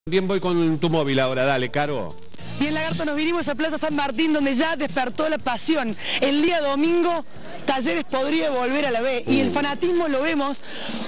Bien, voy con tu móvil ahora, dale, Caro. Bien, Lagarto, nos vinimos a Plaza San Martín, donde ya despertó la pasión. El día domingo, Talleres podría volver a la B, y el fanatismo lo vemos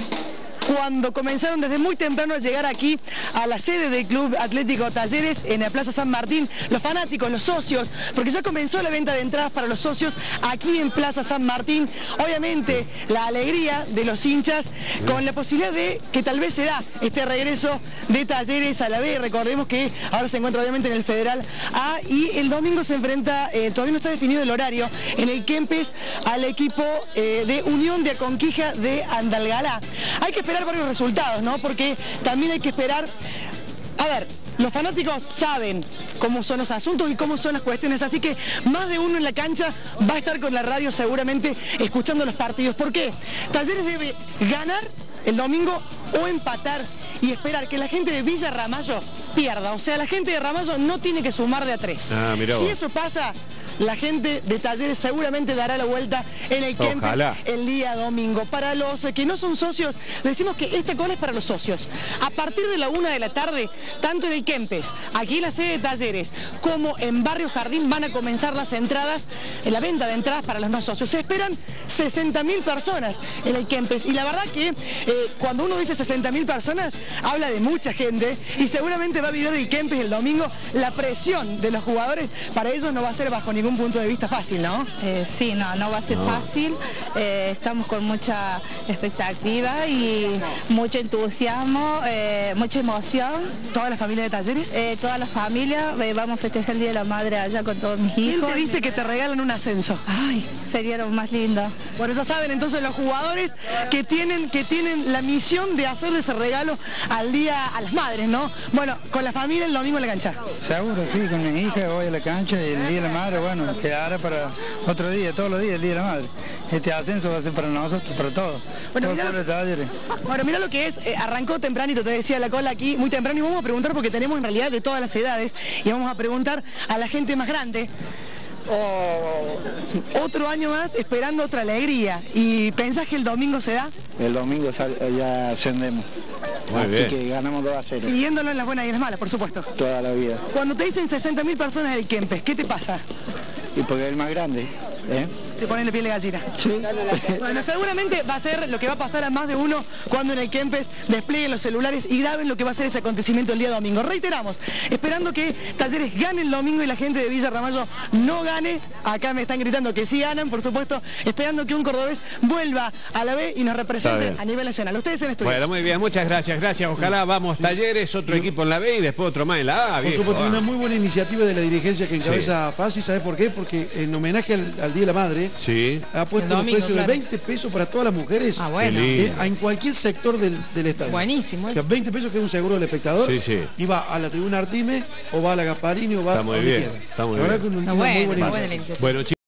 cuando comenzaron desde muy temprano a llegar aquí a la sede del Club Atlético Talleres en la Plaza San Martín, los fanáticos, los socios, porque ya comenzó la venta de entradas para los socios aquí en Plaza San Martín. Obviamente la alegría de los hinchas con la posibilidad de que tal vez se da este regreso de Talleres a la B. Recordemos que ahora se encuentra obviamente en el Federal A y el domingo se enfrenta, todavía no está definido el horario, en el Kempes al equipo de Unión de Aconquija de Andalgalá. Hay que esperar varios resultados, ¿no? Porque también hay que esperar. A ver, los fanáticos saben cómo son los asuntos y cómo son las cuestiones, así que más de uno en la cancha va a estar con la radio seguramente escuchando los partidos. ¿Por qué? Talleres debe ganar el domingo o empatar y esperar que la gente de Villa Ramallo pierda. O sea, la gente de Ramallo no tiene que sumar de a 3. Si eso pasa, la gente de Talleres seguramente dará la vuelta en el Kempes el día domingo. Para los que no son socios, le decimos que esta cola es para los socios. A partir de la 1 de la tarde, tanto en el Kempes, aquí en la sede de Talleres, como en Barrio Jardín, van a comenzar las entradas, la venta de entradas para los no socios. Se esperan 60.000 personas en el Kempes. Y la verdad que cuando uno dice 60.000 personas, habla de mucha gente. Y seguramente va a vivir el Kempes el domingo. La presión de los jugadores, para ellos no va a ser bajo ningún punto de vista fácil, ¿no? Sí, no va a ser fácil. Estamos con mucha expectativa y mucho entusiasmo, mucha emoción. ¿Toda la familia de Talleres? Toda la familia. Vamos a festejar el Día de la Madre allá con todos mis hijos. ¿Quién te dice que te regalan un ascenso? Ay, sería lo más lindo. Bueno, ya saben entonces los jugadores que tienen la misión de hacerle ese regalo al Día a las Madres, ¿no? Bueno, con la familia el domingo en la cancha. Seguro, sí, con mi hija voy a la cancha y el Día de la Madre, bueno, quedará para otro día, todos los días, el Día de la Madre. Este ascenso va a ser para nosotros, para todos. Bueno, mira lo que es, arrancó tempranito, te decía la cola aquí, muy temprano, y vamos a preguntar porque tenemos en realidad de todas las edades, y vamos a preguntar a la gente más grande. Otro año más esperando otra alegría. ¿Y pensás que el domingo se da? El domingo ya ascendemos. Así que ganamos 2-0. Siguiéndolo en las buenas y en las malas, por supuesto. Toda la vida. Cuando te dicen 60.000 personas del Kempes, ¿qué te pasa? Y porque es el más grande, ¿eh? Se pone la piel de gallina. Sí. Bueno, seguramente va a ser lo que va a pasar a más de uno cuando en el Kempes desplieguen los celulares y graben lo que va a ser ese acontecimiento el día domingo. Reiteramos, esperando que Talleres gane el domingo y la gente de Villa Ramallo no gane. Acá me están gritando que sí ganan, por supuesto, esperando que un cordobés vuelva a la B y nos represente a nivel nacional. Ustedes en estudios. Bueno, muy bien, muchas gracias, Ojalá vamos Talleres, otro equipo en la B y después otro más en la A. Por supuesto, una muy buena iniciativa de la dirigencia que encabeza Fassi. ¿Sabes por qué? Porque en homenaje al Día de la Madre, ha puesto los precios de 20 pesos para todas las mujeres en cualquier sector del estadio. Buenísimo. O sea, 20 pesos que es un seguro del espectador. Y va a la tribuna Artime, o va a la Gasparini, o va a donde quiera. Está muy bien. La verdad que una muy buena iniciativa. Bueno,